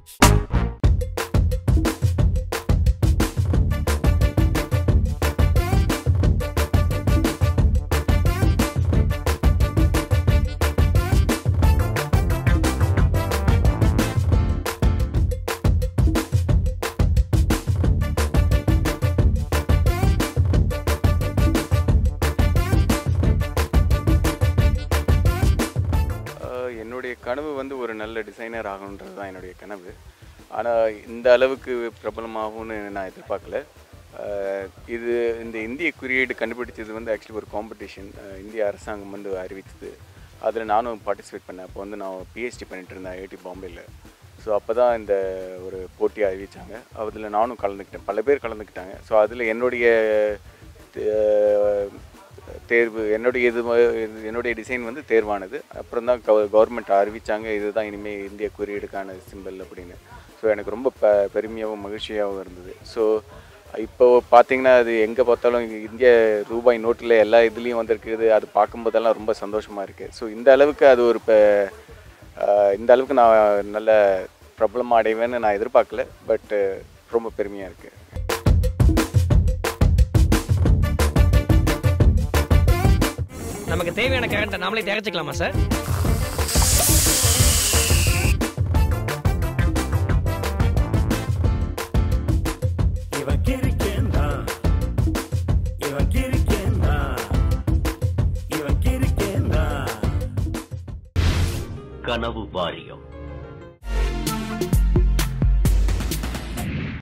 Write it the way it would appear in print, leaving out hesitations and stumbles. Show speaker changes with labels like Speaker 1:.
Speaker 1: கனவு வந்து ஒரு நல்ல டிசைனர் ஆகணுன்றது தான் என்னுடைய கனவு. ஆனால் இந்த அளவுக்கு பிரபலமாகும்னு நான் எதிர்பார்க்கல. இது இந்த இந்திய குறியீடு கண்டுபிடிச்சது வந்து ஆக்சுவலி ஒரு காம்படிஷன் இந்திய அரசாங்கம் வந்து அறிவித்தது. அதில் நானும் பார்ட்டிசிபேட் பண்ணேன். அப்போ வந்து நான் பிஹெச்டி பண்ணிட்டு இருந்தேன் ஐஐடி பாம்பேயில். ஸோ அப்போ தான் இந்த ஒரு போட்டியை அறிவித்தாங்க. அதில் நானும் கலந்துக்கிட்டேன். பல பேர் கலந்துக்கிட்டாங்க. ஸோ அதில் என்னுடைய தேர்வு என்னுடைய டிசைன் வந்து தேர்வானது. அப்புறம் தான் கவர்மெண்ட் அறிவித்தாங்க இதுதான் இனிமேல் இந்திய குறியீடுக்கான சிம்பிள் அப்படின்னு. ஸோ எனக்கு ரொம்ப பெருமையாகவும் மகிழ்ச்சியாகவும் இருந்தது. ஸோ இப்போது பார்த்திங்கன்னா அது எங்கே பார்த்தாலும் இந்திய ரூபாய் நோட்டில் எல்லா இதுலேயும் வந்திருக்குது. அது பார்க்கும்போதெல்லாம் ரொம்ப சந்தோஷமாக இருக்குது. ஸோ இந்த அளவுக்கு அது ஒரு இந்த அளவுக்கு நான் நல்ல பிரபலமாக அடைவேன்னு நான் எதிர்பார்க்கல. பட் ரொம்ப பெருமையாக இருக்குது.
Speaker 2: நமக்கு தேவையான கரண்ட்டை நாமளே தயாரிச்சுக்கலாமா சார்?
Speaker 3: கனவு வாரியம்.